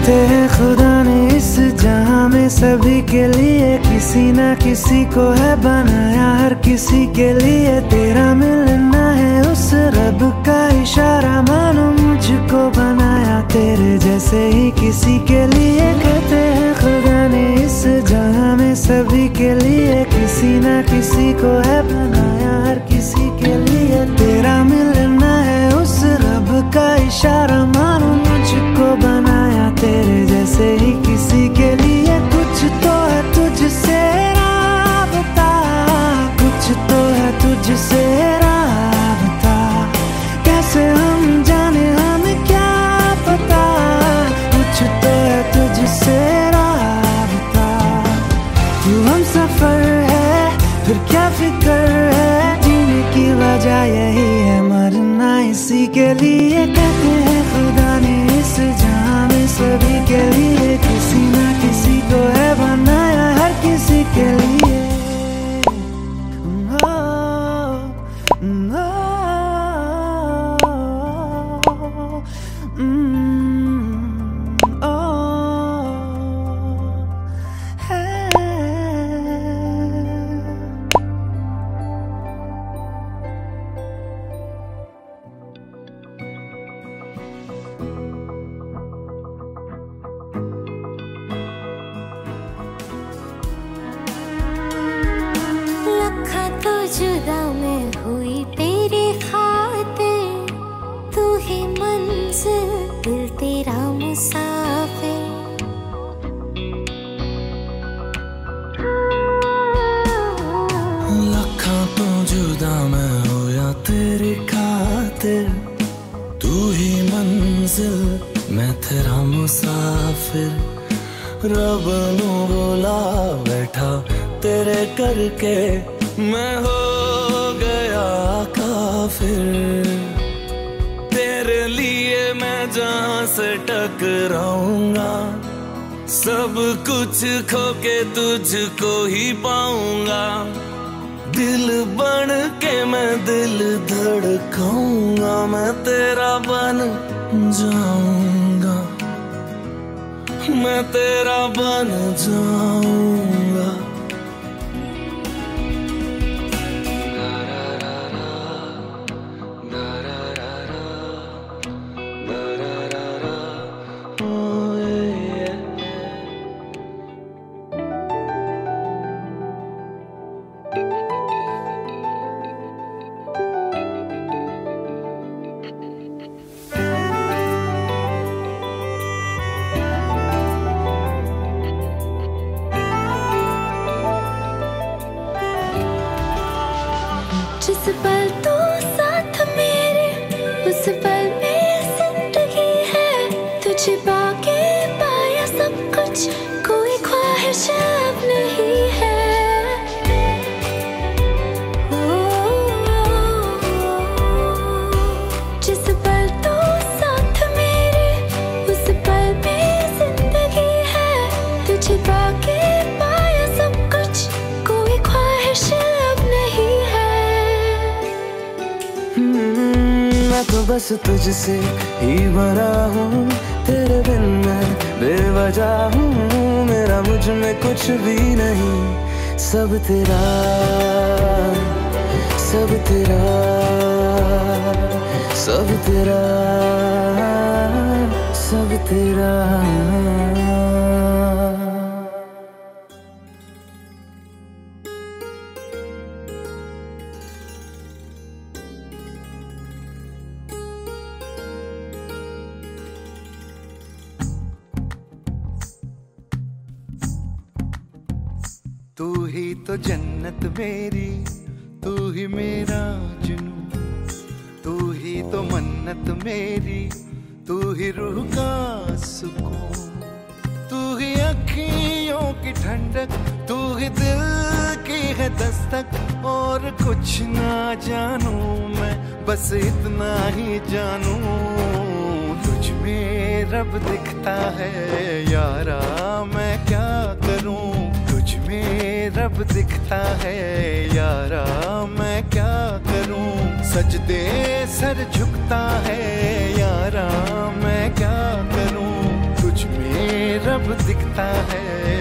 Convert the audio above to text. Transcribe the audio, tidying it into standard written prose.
कहते हैं खुदा ने इस जहां में सभी के लिए किसी ना किसी को है बनाया, हर किसी के लिए तेरा मिलना है उस रब का इशारा। मानो मुझको बनाया तेरे जैसे ही किसी के लिए। कहते हैं खुदा ने इस जहां में सभी के लिए किसी ना किसी को है बनाया, हर किसी के लिए तेरा मिलना है उस रब का इशारा। मानो मुझको बनाया तेरे जैसे ही किसी के लिए। कुछ तो है तुझसे राबता, कुछ तो है तुझसे राबता, कैसे हम जाने हमें क्या पता। कुछ तो है तुझसे राबता, तू हम सफर है फिर क्या फिक्र है, जीने की वजह यही है मरना इसी के लिए। कहते हैं खुदा ने इस जहां में सभी के लिए किसी ना किसी को है बनाया, हर किसी के लिए। जुदा मैं हुई तेरे खातिर, तू ही मंजिल दिल तेरा मुसाफिर। लखा तो जुदा मैं होया तेरी खातिर, तू ही मंजिल मैं तेरा मुसाफिर। रब नू बोला बैठा तेरे करके मैं हो गया काफिर। तेरे लिए मैं जहां से टकराऊंगा, सब कुछ खो के तुझको ही पाऊंगा। दिल बन के मैं दिल धड़काऊंगा, मैं तेरा बन जाऊंगा, मैं तेरा बन जाऊंगा। जिस पल तू साथ मेरे उस पल में जिंदगी है, तुझे पाके पाया सब कुछ, कोई ख्वाहिश अब नहीं है। जिस पल तू साथ मेरे उस पल में जिंदगी है, तुझे पाके पाया सब कुछ, कोई ख्वाहिश अब नहीं है। मैं तो बस तुझसे ही भरा हूँ, तेरे बिन मैं बेवजह हूँ। मेरा मुझ में कुछ भी नहीं, सब तेरा, सब तेरा, सब तेरा, सब तेरा। तू ही तो जन्नत मेरी, तू ही मेरा जुनून, तू ही तो मन्नत मेरी, तू ही रूह का सुकून। तू ही अखियों की ठंडक, तू ही दिल की है दस्तक। और कुछ ना जानू मैं, बस इतना ही जानू, तुझ में रब दिखता है यारा, मैं क्या करूं। में रब दिखता है यारा, मैं क्या करूं। सजदे सर झुकता है यारा, मैं क्या करूं। तुझ में दिखता है।